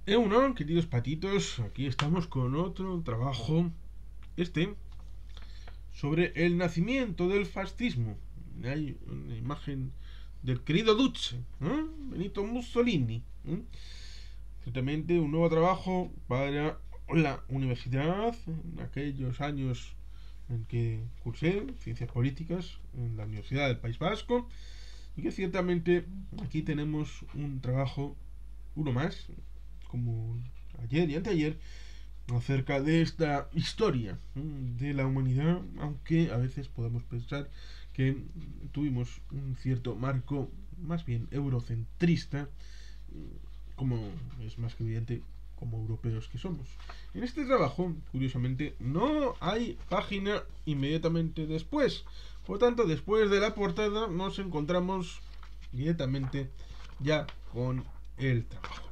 Bueno, queridos patitos, aquí estamos con otro trabajo, este, sobre el nacimiento del fascismo. Hay una imagen del querido Duce, ¿eh? Benito Mussolini. Ciertamente un nuevo trabajo para la universidad, en aquellos años en que cursé ciencias políticas en la Universidad del País Vasco, y que ciertamente aquí tenemos un trabajo, uno más, como ayer y anteayer, acerca de esta historia de la humanidad, aunque a veces podemos pensar que tuvimos un cierto marco más bien eurocentrista, como es más que evidente como europeos que somos. En este trabajo, curiosamente, no hay página inmediatamente después. Por lo tanto, después de la portada nos encontramos directamente ya con el trabajo.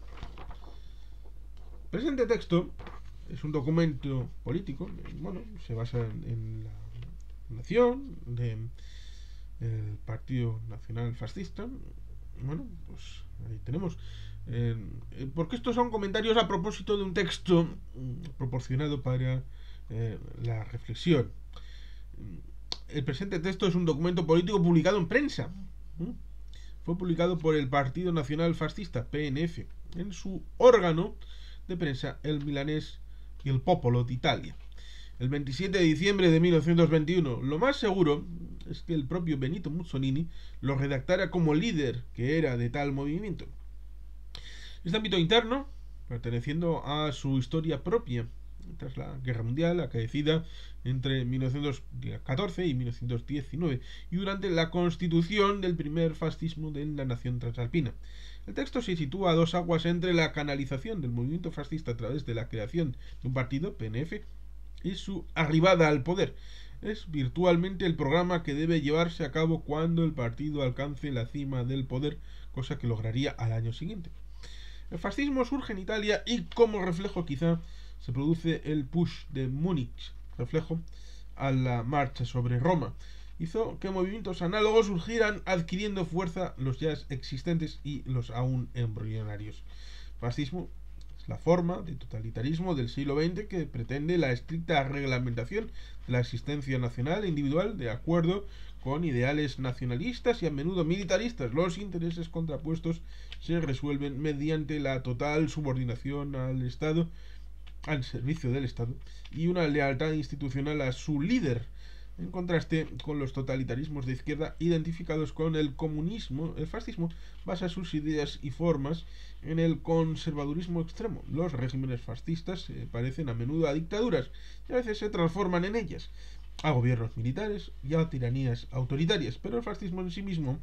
Presente texto es un documento político, bueno, se basa en la fundación del Partido Nacional Fascista. Bueno, pues ahí tenemos. Porque estos son comentarios a propósito de un texto proporcionado para la reflexión. El presente texto es un documento político publicado en prensa. Fue publicado por el Partido Nacional Fascista, PNF, en su órgano de prensa, el Milanés y el Popolo d'Italia, el 27 de diciembre de 1921. Lo más seguro es que el propio Benito Mussolini lo redactara como líder que era de tal movimiento. Este ámbito interno, perteneciendo a su historia propia, tras la Guerra Mundial acaecida entre 1914 y 1919 y durante la constitución del primer fascismo de la nación transalpina. El texto se sitúa a dos aguas entre la canalización del movimiento fascista a través de la creación de un partido, PNF, y su arribada al poder. Es virtualmente el programa que debe llevarse a cabo cuando el partido alcance la cima del poder, cosa que lograría al año siguiente. El fascismo surge en Italia y como reflejo quizá se produce el push de Múnich, reflejo a la marcha sobre Roma. Hizo que movimientos análogos surgieran adquiriendo fuerza los ya existentes y los aún embrionarios. Fascismo es la forma de totalitarismo del siglo XX que pretende la estricta reglamentación de la existencia nacional e individual de acuerdo con ideales nacionalistas y a menudo militaristas. Los intereses contrapuestos se resuelven mediante la total subordinación al Estado, al servicio del Estado, y una lealtad institucional a su líder, en contraste con los totalitarismos de izquierda identificados con el comunismo. El fascismo basa sus ideas y formas en el conservadurismo extremo. Los regímenes fascistas parecen a menudo a dictaduras y a veces se transforman en ellas, a gobiernos militares y a tiranías autoritarias, pero el fascismo en sí mismo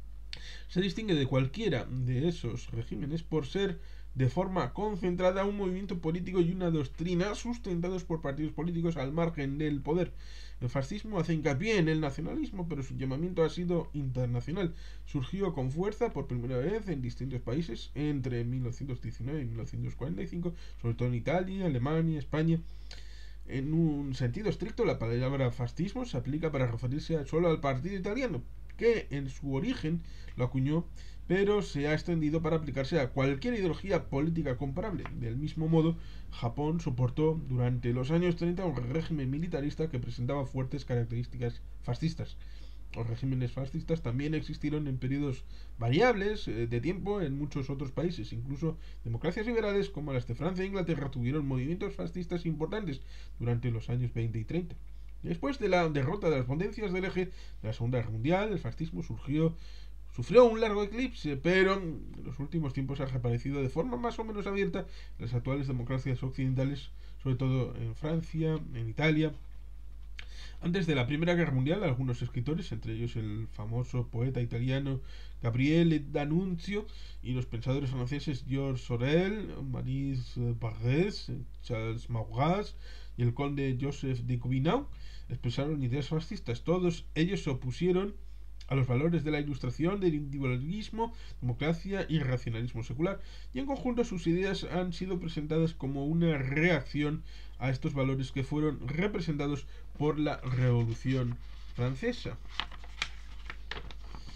se distingue de cualquiera de esos regímenes por ser de forma concentrada un movimiento político y una doctrina sustentados por partidos políticos al margen del poder. El fascismo hace hincapié en el nacionalismo, pero su llamamiento ha sido internacional. Surgió con fuerza por primera vez en distintos países entre 1919 y 1945, sobre todo en Italia, Alemania, España. En un sentido estricto, la palabra fascismo se aplica para referirse solo al partido italiano, que en su origen lo acuñó, pero se ha extendido para aplicarse a cualquier ideología política comparable. Del mismo modo, Japón soportó durante los años 30 un régimen militarista que presentaba fuertes características fascistas. Los regímenes fascistas también existieron en periodos variables de tiempo en muchos otros países. Incluso democracias liberales como las de Francia e Inglaterra tuvieron movimientos fascistas importantes durante los años 20 y 30. Después de la derrota de las potencias del eje de la Segunda Guerra Mundial, el fascismo sufrió un largo eclipse, pero en los últimos tiempos ha reaparecido de forma más o menos abierta en las actuales democracias occidentales, sobre todo en Francia, en Italia. Antes de la Primera Guerra Mundial, algunos escritores, entre ellos el famoso poeta italiano Gabriele D'Annunzio y los pensadores franceses Georges Sorel, Maurice Barrès, Charles Maurras y el conde Joseph de Gobineau, expresaron ideas fascistas. Todos ellos se opusieron a los valores de la ilustración, del individualismo, democracia y racionalismo secular, y en conjunto sus ideas han sido presentadas como una reacción a estos valores que fueron representados por la Revolución Francesa.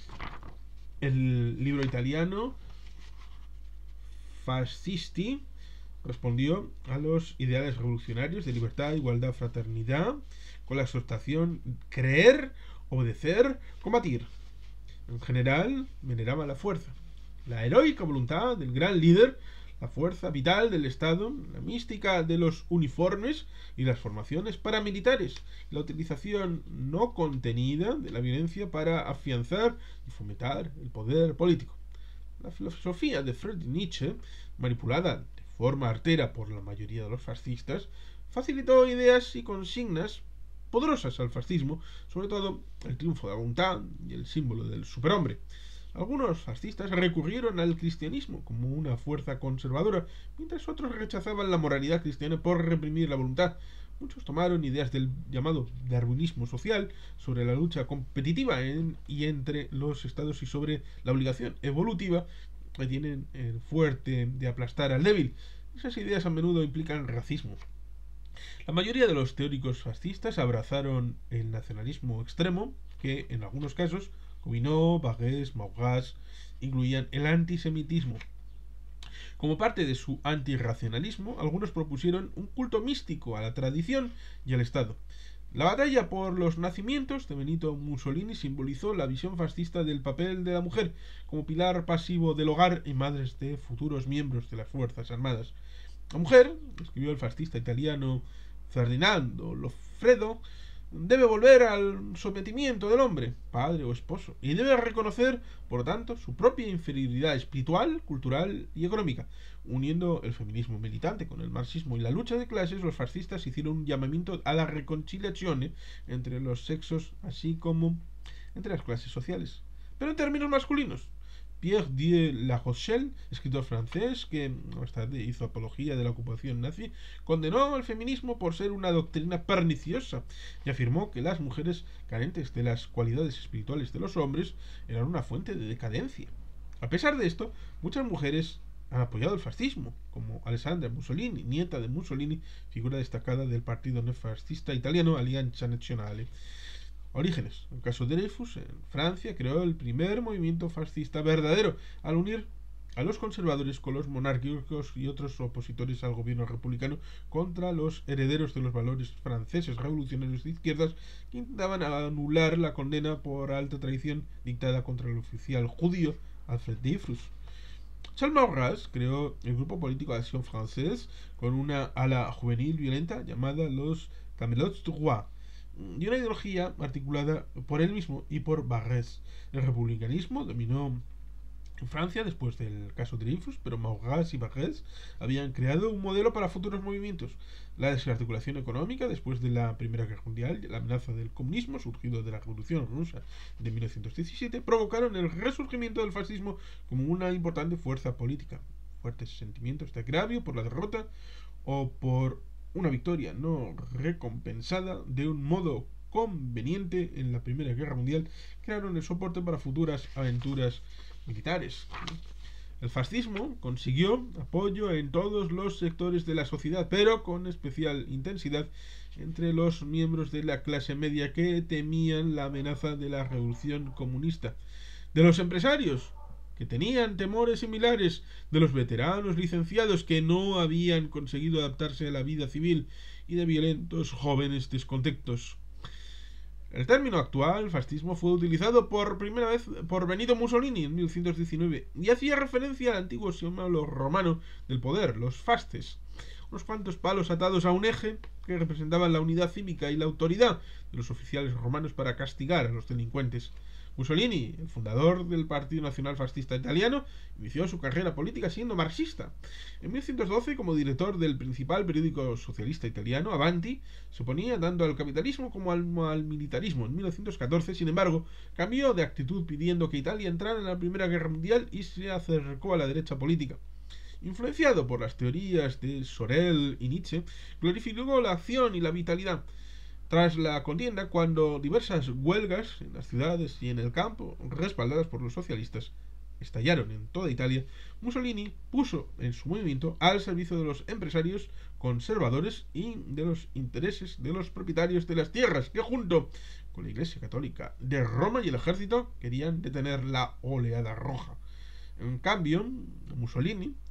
El libro italiano Fascisti respondió a los ideales revolucionarios de libertad, igualdad, fraternidad, con la exhortación creer, obedecer, combatir. En general, veneraba la fuerza, la heroica voluntad del gran líder, la fuerza vital del Estado, la mística de los uniformes y las formaciones paramilitares, la utilización no contenida de la violencia para afianzar y fomentar el poder político. La filosofía de Friedrich Nietzsche, manipulada de forma artera por la mayoría de los fascistas, facilitó ideas y consignas poderosas al fascismo, sobre todo el triunfo de la voluntad y el símbolo del superhombre. Algunos fascistas recurrieron al cristianismo como una fuerza conservadora, mientras otros rechazaban la moralidad cristiana por reprimir la voluntad. Muchos tomaron ideas del llamado darwinismo social sobre la lucha competitiva y entre los estados y sobre la obligación evolutiva que tienen el fuerte de aplastar al débil. Esas ideas a menudo implican racismo. La mayoría de los teóricos fascistas abrazaron el nacionalismo extremo, que en algunos casos, Gobineau, Barrès, Maurras, incluían el antisemitismo. Como parte de su antirracionalismo, algunos propusieron un culto místico a la tradición y al Estado. La batalla por los nacimientos de Benito Mussolini simbolizó la visión fascista del papel de la mujer como pilar pasivo del hogar y madres de futuros miembros de las Fuerzas Armadas. La mujer, escribió el fascista italiano Ferdinando Loffredo, debe volver al sometimiento del hombre, padre o esposo, y debe reconocer, por lo tanto, su propia inferioridad espiritual, cultural y económica. Uniendo el feminismo militante con el marxismo y la lucha de clases, los fascistas hicieron un llamamiento a la reconciliación entre los sexos, así como entre las clases sociales, pero en términos masculinos. Pierre de la Rochelle, escritor francés que más tarde hizo apología de la ocupación nazi, condenó al feminismo por ser una doctrina perniciosa y afirmó que las mujeres carentes de las cualidades espirituales de los hombres eran una fuente de decadencia. A pesar de esto, muchas mujeres han apoyado el fascismo, como Alessandra Mussolini, nieta de Mussolini, figura destacada del partido neofascista italiano Alleanza Nazionale. Orígenes. El caso de Dreyfus, en Francia, creó el primer movimiento fascista verdadero al unir a los conservadores con los monárquicos y otros opositores al gobierno republicano contra los herederos de los valores franceses revolucionarios de izquierdas que intentaban anular la condena por alta traición dictada contra el oficial judío Alfred Dreyfus. Charles Maurras creó el grupo político Action Française con una ala juvenil violenta llamada los Camelots du Roi y una ideología articulada por él mismo y por Barrès. El republicanismo dominó en Francia después del caso Dreyfus, pero Maurras y Barrès habían creado un modelo para futuros movimientos. La desarticulación económica después de la Primera Guerra Mundial y la amenaza del comunismo surgido de la Revolución Rusa de 1917 provocaron el resurgimiento del fascismo como una importante fuerza política. Fuertes sentimientos de agravio por la derrota o por una victoria no recompensada de un modo conveniente en la Primera Guerra Mundial crearon el soporte para futuras aventuras militares. El fascismo consiguió apoyo en todos los sectores de la sociedad, pero con especial intensidad entre los miembros de la clase media que temían la amenaza de la revolución comunista. De los empresarios, que tenían temores similares, de los veteranos licenciados que no habían conseguido adaptarse a la vida civil y de violentos jóvenes descontentos. El término actual, fascismo, fue utilizado por primera vez por Benito Mussolini en 1919 y hacía referencia al antiguo símbolo romano del poder, los fasces, unos cuantos palos atados a un eje que representaban la unidad cívica y la autoridad de los oficiales romanos para castigar a los delincuentes. Mussolini, el fundador del Partido Nacional Fascista Italiano, inició su carrera política siendo marxista. En 1912, como director del principal periódico socialista italiano, Avanti, se oponía tanto al capitalismo como al militarismo. En 1914, sin embargo, cambió de actitud pidiendo que Italia entrara en la Primera Guerra Mundial y se acercó a la derecha política. Influenciado por las teorías de Sorel y Nietzsche, glorificó la acción y la vitalidad. Tras la contienda, cuando diversas huelgas en las ciudades y en el campo, respaldadas por los socialistas, estallaron en toda Italia, Mussolini puso en su movimiento al servicio de los empresarios conservadores y de los intereses de los propietarios de las tierras, que junto con la Iglesia Católica de Roma y el ejército querían detener la oleada roja. En cambio, Mussolini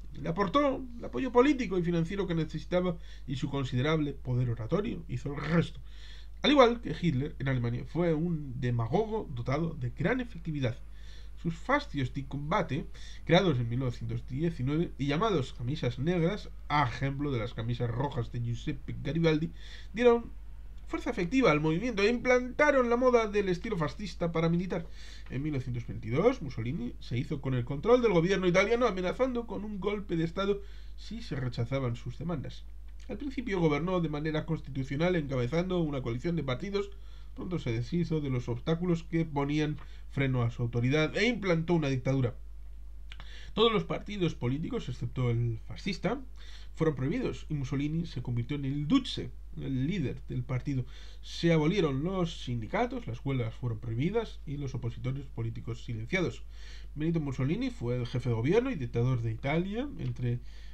Le aportó el apoyo político y financiero que necesitaba y su considerable poder oratorio hizo el resto. Al igual que Hitler en Alemania, fue un demagogo dotado de gran efectividad. Sus fascios de combate, creados en 1919 y llamados camisas negras, a ejemplo de las camisas rojas de Giuseppe Garibaldi, dieron fuerza efectiva al movimiento e implantaron la moda del estilo fascista paramilitar. En 1922, Mussolini se hizo con el control del gobierno italiano, amenazando con un golpe de Estado si se rechazaban sus demandas. Al principio gobernó de manera constitucional encabezando una coalición de partidos. Pronto se deshizo de los obstáculos que ponían freno a su autoridad e implantó una dictadura. Todos los partidos políticos, excepto el fascista, fueron prohibidos y Mussolini se convirtió en el Duce, el líder del partido. Se abolieron los sindicatos, las huelgas fueron prohibidas y los opositores políticos silenciados. Benito Mussolini fue el jefe de gobierno y dictador de Italia entre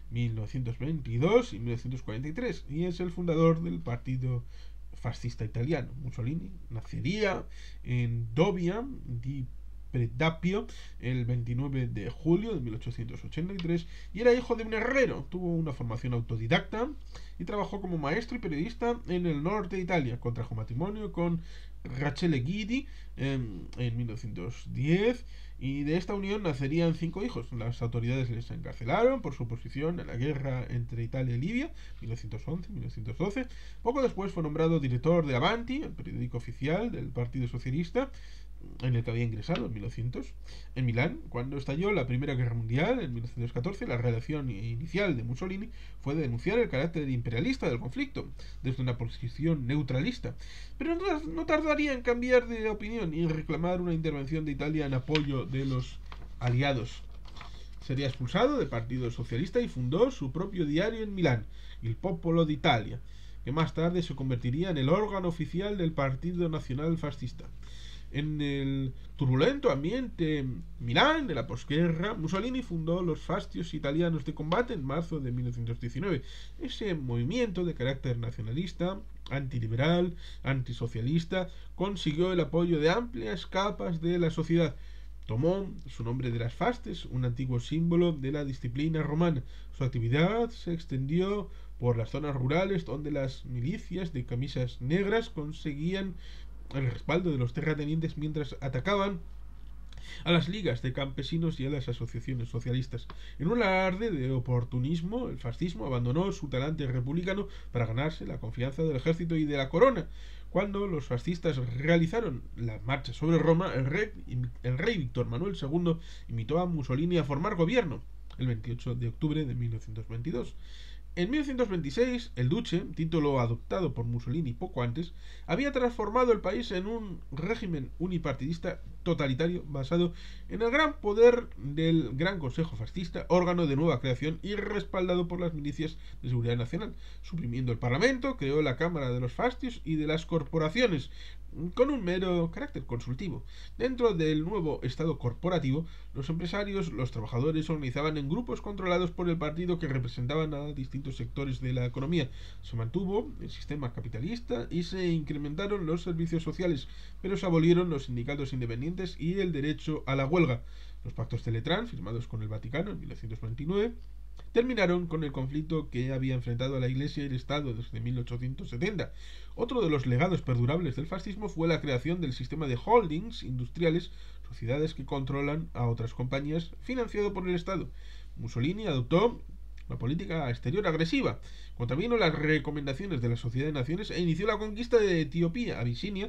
1922 y 1943 y es el fundador del partido fascista italiano. Mussolini nacería en Dobia di Predappio el 29 de julio de 1883 y era hijo de un herrero. Tuvo una formación autodidacta y trabajó como maestro y periodista en el norte de Italia. Contrajo matrimonio con Rachele Guidi en 1910 y de esta unión nacerían 5 hijos. Las autoridades les encarcelaron por su oposición a la guerra entre Italia y Libia, 1911-1912. Poco después fue nombrado director de Avanti, el periódico oficial del Partido Socialista, en el que había ingresado en 1900. En Milán, cuando estalló la Primera Guerra Mundial, en 1914, la reacción inicial de Mussolini fue denunciar el carácter imperialista del conflicto, desde una posición neutralista. Pero no tardaría en cambiar de opinión y reclamar una intervención de Italia en apoyo de los aliados. Sería expulsado del Partido Socialista y fundó su propio diario en Milán, Il Popolo d'Italia, que más tarde se convertiría en el órgano oficial del Partido Nacional Fascista. En el turbulento ambiente Milán de la posguerra, Mussolini fundó los Fascios Italianos de Combate en marzo de 1919. Ese movimiento de carácter nacionalista, antiliberal, antisocialista, consiguió el apoyo de amplias capas de la sociedad. Tomó su nombre de las fasces, un antiguo símbolo de la disciplina romana. Su actividad se extendió por las zonas rurales donde las milicias de camisas negras conseguían el respaldo de los terratenientes mientras atacaban a las ligas de campesinos y a las asociaciones socialistas. En un alarde de oportunismo, el fascismo abandonó su talante republicano para ganarse la confianza del ejército y de la corona. Cuando los fascistas realizaron la marcha sobre Roma, el rey Víctor Manuel II invitó a Mussolini a formar gobierno el 28 de octubre de 1922. En 1926, el Duce, título adoptado por Mussolini poco antes, había transformado el país en un régimen unipartidista totalitario basado en el gran poder del Gran Consejo Fascista, órgano de nueva creación y respaldado por las milicias de seguridad nacional. Suprimiendo el Parlamento, creó la Cámara de los Fascios y de las corporaciones, con un mero carácter consultivo. Dentro del nuevo Estado corporativo, los empresarios, los trabajadores se organizaban en grupos controlados por el partido que representaban a distintos sectores de la economía. Se mantuvo el sistema capitalista y se incrementaron los servicios sociales, pero se abolieron los sindicatos independientes y el derecho a la huelga. Los pactos Teletrán, firmados con el Vaticano en 1929, terminaron con el conflicto que había enfrentado a la Iglesia y el Estado desde 1870. Otro de los legados perdurables del fascismo fue la creación del sistema de holdings industriales, sociedades que controlan a otras compañías, financiado por el Estado. Mussolini adoptó una política exterior agresiva, contravino las recomendaciones de la Sociedad de Naciones e inició la conquista de Etiopía, Abisinia,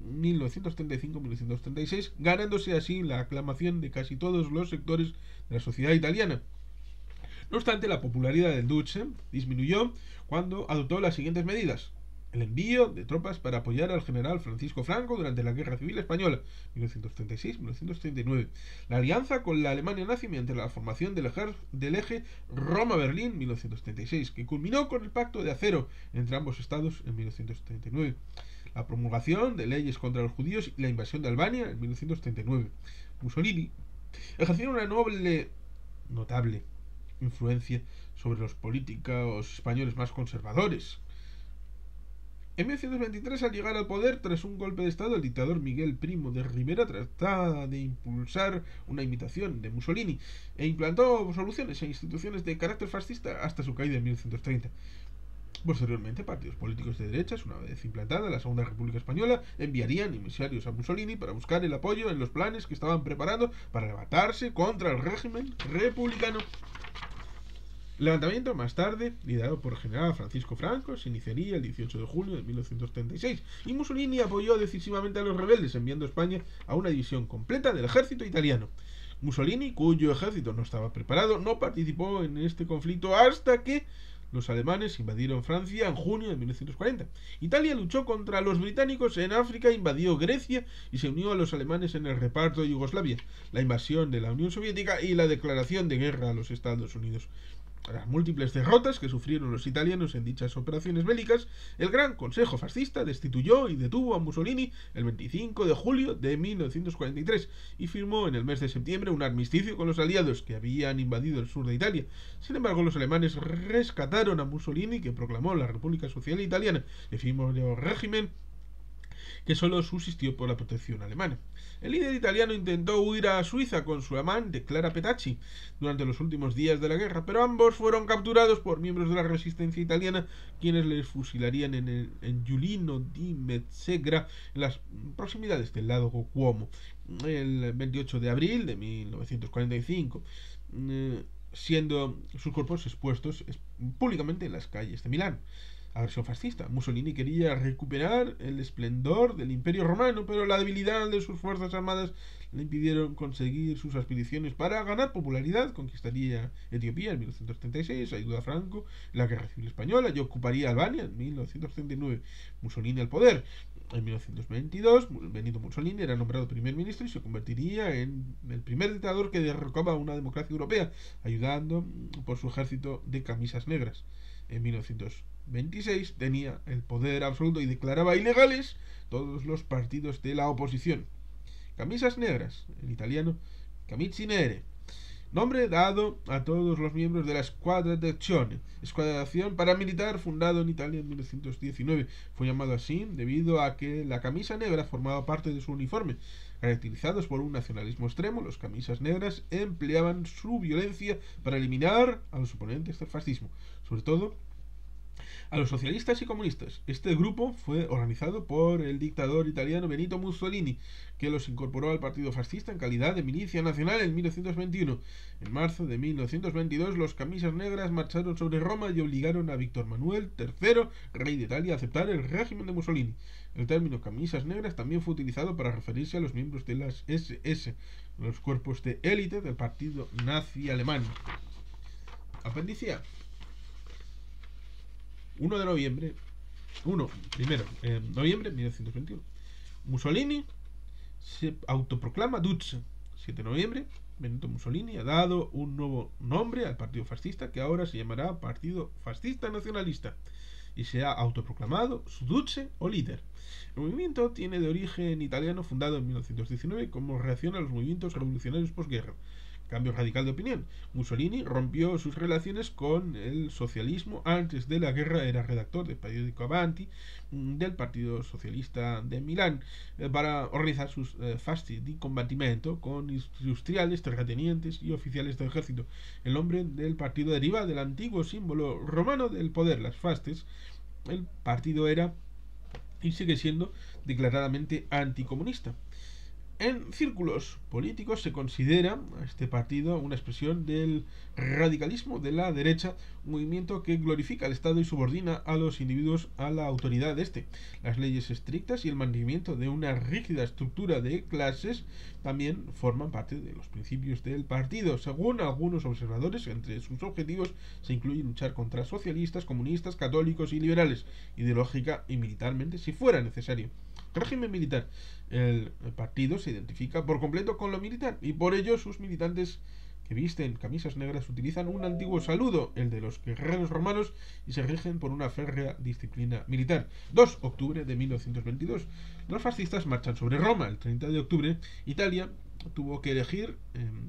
1935-1936, ganándose así la aclamación de casi todos los sectores de la sociedad italiana. No obstante, la popularidad del Duce disminuyó cuando adoptó las siguientes medidas: el envío de tropas para apoyar al general Francisco Franco durante la Guerra Civil Española, 1936-1939, la alianza con la Alemania nazi mediante la formación del eje Roma-Berlín, 1936, que culminó con el Pacto de Acero entre ambos estados en 1939, la promulgación de leyes contra los judíos y la invasión de Albania en 1939. Mussolini ejerció una notable influencia sobre los políticos españoles más conservadores. En 1923, al llegar al poder tras un golpe de estado, el dictador Miguel Primo de Rivera trataba de impulsar una imitación de Mussolini e implantó soluciones e instituciones de carácter fascista hasta su caída en 1930. Posteriormente, partidos políticos de derechas, una vez implantada la Segunda República Española, enviarían emisarios a Mussolini para buscar el apoyo en los planes que estaban preparando para levantarse contra el régimen republicano. El levantamiento, más tarde, liderado por el general Francisco Franco, se iniciaría el 18 de julio de 1936 y Mussolini apoyó decisivamente a los rebeldes, enviando a España a una división completa del ejército italiano. Mussolini, cuyo ejército no estaba preparado, no participó en este conflicto hasta que los alemanes invadieron Francia en junio de 1940. Italia luchó contra los británicos en África, invadió Grecia y se unió a los alemanes en el reparto de Yugoslavia, la invasión de la Unión Soviética y la declaración de guerra a los Estados Unidos. A las múltiples derrotas que sufrieron los italianos en dichas operaciones bélicas, el Gran Consejo Fascista destituyó y detuvo a Mussolini el 25 de julio de 1943 y firmó en el mes de septiembre un armisticio con los aliados que habían invadido el sur de Italia. Sin embargo, los alemanes rescataron a Mussolini, que proclamó la República Social Italiana, efímero régimen que solo subsistió por la protección alemana. El líder italiano intentó huir a Suiza con su amante, Clara Petacci, durante los últimos días de la guerra, pero ambos fueron capturados por miembros de la resistencia italiana, quienes les fusilarían en Giulino di Mezzegra, en las proximidades del lago Cuomo, el 28 de abril de 1945, siendo sus cuerpos expuestos públicamente en las calles de Milán. Agresión fascista. Mussolini quería recuperar el esplendor del Imperio Romano, pero la debilidad de sus fuerzas armadas le impidieron conseguir sus aspiraciones para ganar popularidad. Conquistaría Etiopía en 1936, ayudó a Franco en la Guerra Civil Española y ocuparía Albania en 1939. Mussolini al poder. En 1922, Benito Mussolini era nombrado primer ministro y se convertiría en el primer dictador que derrocaba a una democracia europea, ayudando por su ejército de camisas negras. En 1926 tenía el poder absoluto y declaraba ilegales todos los partidos de la oposición. Camisas negras, en italiano, camicie nere, nombre dado a todos los miembros de la Squadra d'Azione, escuadra de acción paramilitar fundado en Italia en 1919. Fue llamado así debido a que la camisa negra formaba parte de su uniforme. Caracterizados por un nacionalismo extremo, los camisas negras empleaban su violencia para eliminar a los oponentes del fascismo, sobre todo a los socialistas y comunistas. Este grupo fue organizado por el dictador italiano Benito Mussolini, que los incorporó al partido fascista en calidad de milicia nacional en 1921. En marzo de 1922, los camisas negras marcharon sobre Roma y obligaron a Víctor Manuel III, rey de Italia, a aceptar el régimen de Mussolini. El término camisas negras también fue utilizado para referirse a los miembros de las SS, los cuerpos de élite del partido nazi alemán. Apéndice A. 1 de noviembre, noviembre de 1921. Mussolini se autoproclama Duce. 7 de noviembre, Benito Mussolini ha dado un nuevo nombre al partido fascista que ahora se llamará Partido Fascista Nacionalista y se ha autoproclamado su Duce o líder. El movimiento tiene de origen italiano, fundado en 1919 como reacción a los movimientos revolucionarios posguerra. Cambio radical de opinión. Mussolini rompió sus relaciones con el socialismo. Antes de la guerra era redactor del periódico Avanti del Partido Socialista de Milán para organizar sus fasti di combattimento con industriales, terratenientes y oficiales del ejército. El nombre del partido deriva del antiguo símbolo romano del poder, las fastes. El partido era y sigue siendo declaradamente anticomunista. En círculos políticos se considera a este partido una expresión del radicalismo de la derecha, un movimiento que glorifica al Estado y subordina a los individuos a la autoridad de este. Las leyes estrictas y el mantenimiento de una rígida estructura de clases también forman parte de los principios del partido. Según algunos observadores, entre sus objetivos se incluye luchar contra socialistas, comunistas, católicos y liberales, ideológica y militarmente si fuera necesario. Régimen militar. El partido se identifica por completo con lo militar y por ello sus militantes que visten camisas negras utilizan un antiguo saludo, el de los guerreros romanos, y se rigen por una férrea disciplina militar. 2 de octubre de 1922. Los fascistas marchan sobre Roma. El 30 de octubre, Italia tuvo que elegir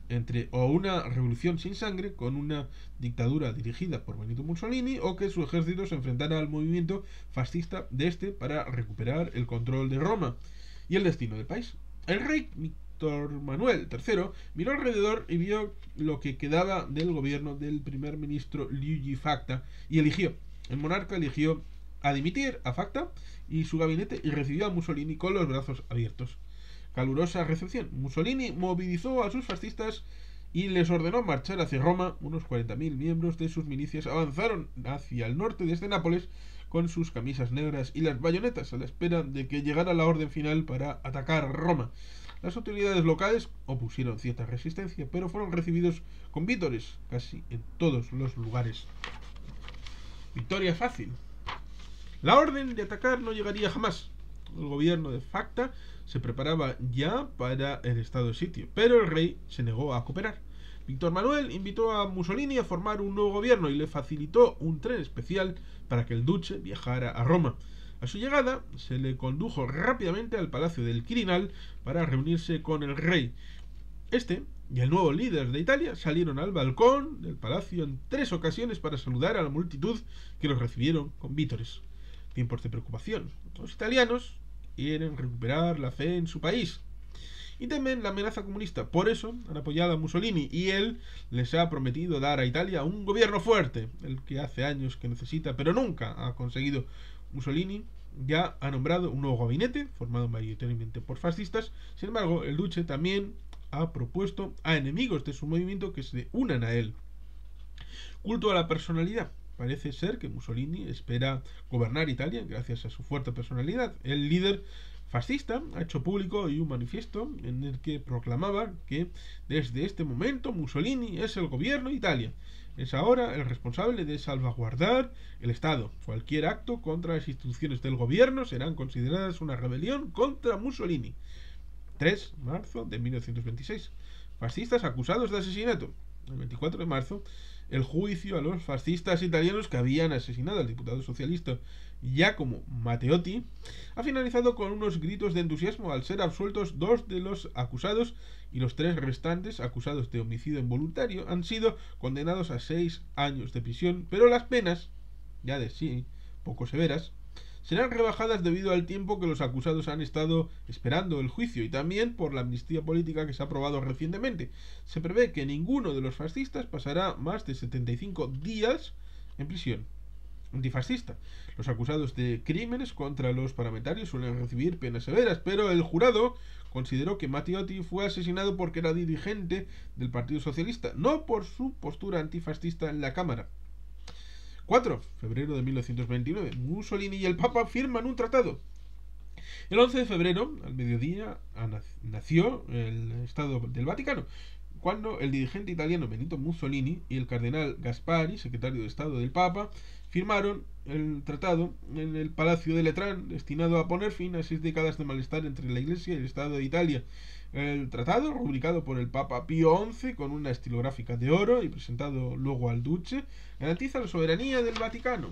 entre o una revolución sin sangre con una dictadura dirigida por Benito Mussolini, o que su ejército se enfrentara al movimiento fascista de este para recuperar el control de Roma y el destino del país. El rey Víctor Manuel III miró alrededor y vio lo que quedaba del gobierno del primer ministro Luigi Facta y eligió. El monarca eligió a dimitir a Facta y su gabinete y recibió a Mussolini con los brazos abiertos. Calurosa recepción. Mussolini movilizó a sus fascistas y les ordenó marchar hacia Roma. Unos 40.000 miembros de sus milicias avanzaron hacia el norte desde Nápoles con sus camisas negras y las bayonetas a la espera de que llegara la orden final para atacar Roma. Las autoridades locales opusieron cierta resistencia, pero fueron recibidos con vítores casi en todos los lugares. Victoria fácil. La orden de atacar no llegaría jamás. El gobierno de Facta se preparaba ya para el estado de sitio, pero el rey se negó a cooperar. Víctor Manuel invitó a Mussolini a formar un nuevo gobierno y le facilitó un tren especial para que el duce viajara a Roma. A su llegada, se le condujo rápidamente al palacio del Quirinal para reunirse con el rey. Este y el nuevo líder de Italia salieron al balcón del palacio en 3 ocasiones para saludar a la multitud que los recibieron con vítores. Tiempos de preocupación. Los italianos quieren recuperar la fe en su país y temen la amenaza comunista. Por eso han apoyado a Mussolini y él les ha prometido dar a Italia un gobierno fuerte, el que hace años que necesita, pero nunca ha conseguido. Mussolini ya ha nombrado un nuevo gabinete, formado mayoritariamente por fascistas. Sin embargo, el duce también ha propuesto a enemigos de su movimiento que se unan a él. Culto a la personalidad. Parece ser que Mussolini espera gobernar Italia gracias a su fuerte personalidad. El líder fascista ha hecho público hoy un manifiesto en el que proclamaba que desde este momento Mussolini es el gobierno de Italia. Es ahora el responsable de salvaguardar el Estado. Cualquier acto contra las instituciones del gobierno serán consideradas una rebelión contra Mussolini. 3 de marzo de 1926. Fascistas acusados de asesinato. El 24 de marzo, el juicio a los fascistas italianos que habían asesinado al diputado socialista Giacomo Matteotti ha finalizado con unos gritos de entusiasmo al ser absueltos 2 de los acusados, y los 3 restantes, acusados de homicidio involuntario, han sido condenados a 6 años de prisión, pero las penas, ya de sí poco severas, serán rebajadas debido al tiempo que los acusados han estado esperando el juicio y también por la amnistía política que se ha aprobado recientemente. Se prevé que ninguno de los fascistas pasará más de 75 días en prisión antifascista. Los acusados de crímenes contra los parlamentarios suelen recibir penas severas, pero el jurado consideró que Matteotti fue asesinado porque era dirigente del Partido Socialista, no por su postura antifascista en la Cámara. 4 de febrero de 1929. Mussolini y el Papa firman un tratado. El 11 de febrero, al mediodía, nació el Estado del Vaticano, cuando el dirigente italiano Benito Mussolini y el cardenal Gaspari, secretario de Estado del Papa, firmaron el tratado en el Palacio de Letrán, destinado a poner fin a 6 décadas de malestar entre la Iglesia y el Estado de Italia. El tratado, rubricado por el Papa Pío XI con una estilográfica de oro y presentado luego al duce, garantiza la soberanía del Vaticano.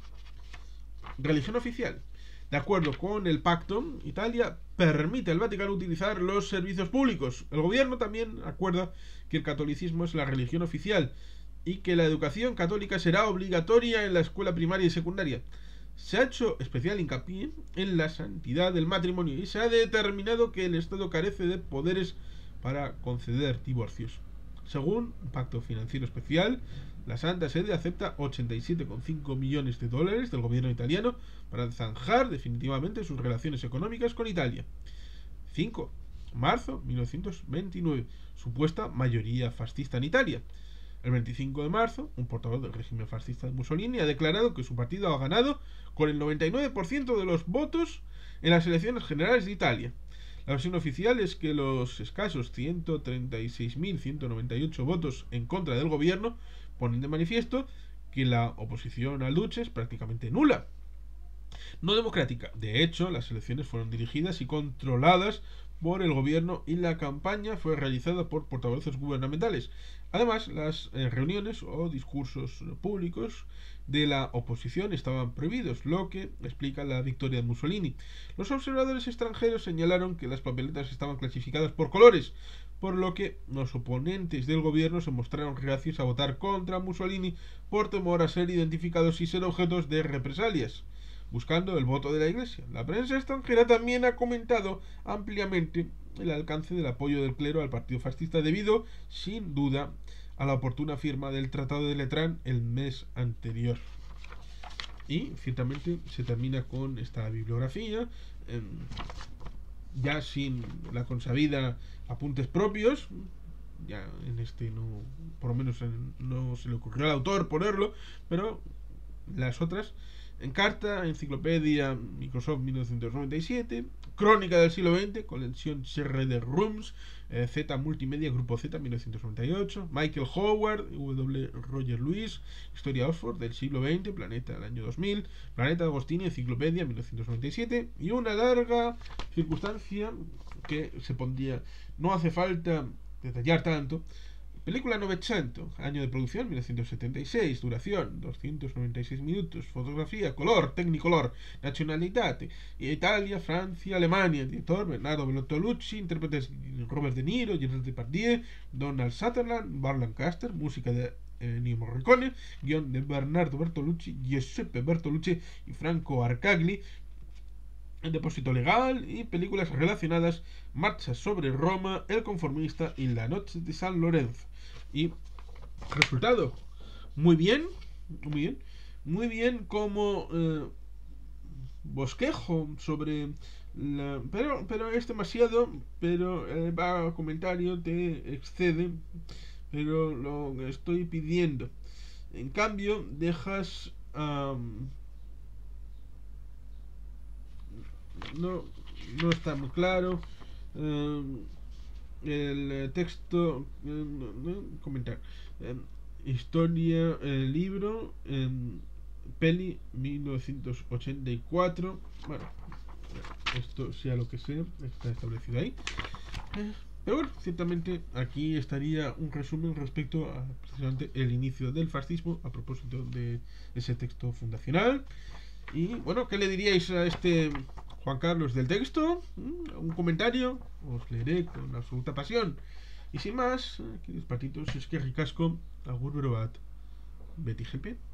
Religión oficial. De acuerdo con el pacto, Italia permite al Vaticano utilizar los servicios públicos. El gobierno también acuerda que el catolicismo es la religión oficial y que la educación católica será obligatoria en la escuela primaria y secundaria. Se ha hecho especial hincapié en la santidad del matrimonio y se ha determinado que el Estado carece de poderes para conceder divorcios. Según un pacto financiero especial, la Santa Sede acepta 87,5 millones de dólares del gobierno italiano para zanjar definitivamente sus relaciones económicas con Italia. 5 de marzo de 1929. Supuesta mayoría fascista en Italia. El 25 de marzo, un portavoz del régimen fascista de Mussolini ha declarado que su partido ha ganado con el 99% de los votos en las elecciones generales de Italia. La versión oficial es que los escasos 136.198 votos en contra del gobierno ponen de manifiesto que la oposición al duce es prácticamente nula. No democrática. De hecho, las elecciones fueron dirigidas y controladas por el gobierno y la campaña fue realizada por portavoces gubernamentales. Además, las reuniones o discursos públicos de la oposición estaban prohibidos, lo que explica la victoria de Mussolini. Los observadores extranjeros señalaron que las papeletas estaban clasificadas por colores, por lo que los oponentes del gobierno se mostraron reacios a votar contra Mussolini por temor a ser identificados y ser objetos de represalias, buscando el voto de la Iglesia. La prensa extranjera también ha comentado ampliamente el alcance del apoyo del clero al partido fascista debido, sin duda, a la oportuna firma del Tratado de Letrán el mes anterior. Y ciertamente se termina con esta bibliografía, ya sin la consabida apuntes propios. Ya en este no, por lo menos no se le ocurrió al autor ponerlo, pero las otras: Encarta, Enciclopedia Microsoft 1997, Crónica del siglo XX, colección CD-ROOMs, Z Multimedia Grupo Z 1998, Michael Howard, W. Roger Lewis, Historia Oxford del siglo XX, Planeta del año 2000, Planeta Agostini, Enciclopedia 1997, y una larga circunstancia que se pondría, no hace falta detallar tanto. Película 900, año de producción 1976, duración 296 minutos, fotografía, color, Technicolor, nacionalidad Italia, Francia, Alemania, director Bernardo Bertolucci, intérpretes Robert De Niro, Gerard Depardieu, Donald Sutherland, Burt Lancaster, música de Ennio Morricone, guión de Bernardo Bertolucci, Giuseppe Bertolucci y Franco Arcagli. El depósito legal y películas relacionadas: Marcha sobre Roma, El conformista y La noche de San Lorenzo. Y resultado, muy bien, muy bien, muy bien como bosquejo sobre la, pero es demasiado, pero va a comentario te excede, pero lo estoy pidiendo. En cambio, dejas no, no está muy claro. El texto, comentar. Historia, libro, peli 1984. Bueno, esto sea lo que sea, está establecido ahí. Pero bueno, ciertamente aquí estaría un resumen respecto a precisamente el inicio del fascismo a propósito de ese texto fundacional. Y bueno, ¿qué le diríais a este Juan Carlos del texto? ¿Un comentario? Os leeré con absoluta pasión. Y sin más, queridos patitos, es que ricasco, agur berobat, Betty GP.